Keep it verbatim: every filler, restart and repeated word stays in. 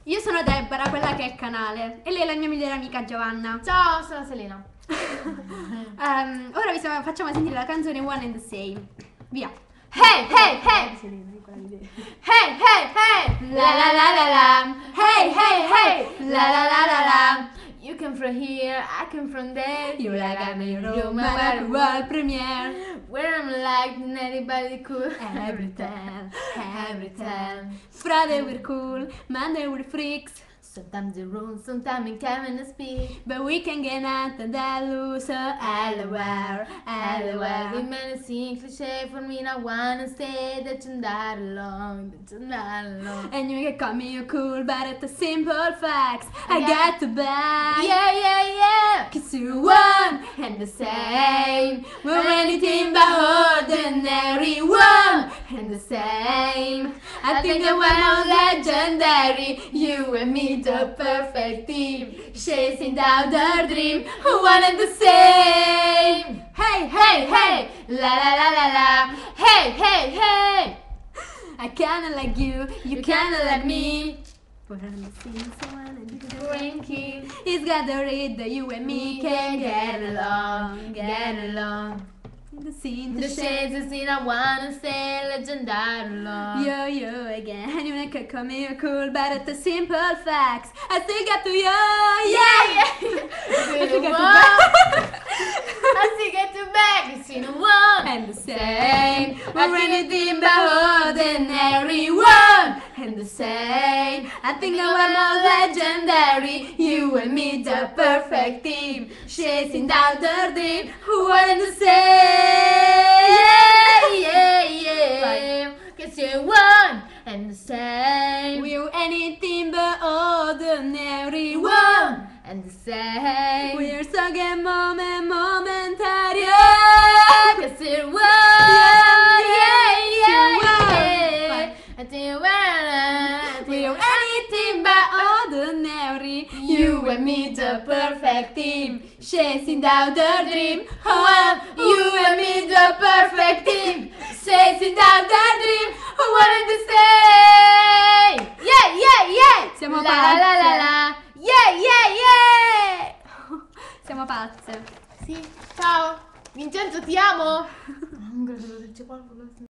Io sono Deborah, quella che è il canale, e lei è la mia migliore amica Giovanna. Ciao, sono Selena. um, ora vi siamo- facciamo sentire la canzone One and the Same. Via. Hey, hey, hey! Hey, hey, hey! La la la la la! Hey, hey, hey! La la la la la! You come from here, I come from there. You like I'm in Rome, my my world premiere. Where I'm like anybody cool. Every time, every time. Friday we're cool, Monday we're freaks. Sometimes you rule, sometimes you can't speak. But we can get out and then lose everywhere, everywhere. Rimane sì cliché, for me I wanna stay, da andare along, da andare along. And you can call me cool, but it's the simple facts I got to buy. Yeah, yeah, yeah. Cause you one And the same, we're anything but ordinary. One and the same. I think that we're all legendary. You and me, the perfect team, chasing down the dream. One and the same. hey, hey, hey, la la la la la, hey, hey, hey. I kinda like you, you kinda like me. We're on the same, so one and the Drinking, It's got to read that you and me can get along, get along. The scene, the the shade. shades is in I wanna stay, legendary along. Yo, yo, again. You can call me cool, but it's the simple facts I still got to yo, yeah, yeah. I still One, got I still get to back, it's in a one and the same. I We're think anything but ordinary. One and the same. I think that we're more legendary. You and me, the perfect team, chasing down the dream. One and the same. yeah, yeah, cause you're one and the same. We're anything but ordinary. One and the same. We're so get moment, momentary. Cause you're one, yeah, yeah, yeah. I think you're one. We're anything but ordinary. You and me, the perfect team, chasing down the dream. One, you and me, the perfect team, chasing down the dream. One and the same. Yeah, yeah, yeah. Siamo la la la la pazze. la. Yeah, yeah, yeah. Siamo pazze. Sì, ciao. Vincenzo, ti amo.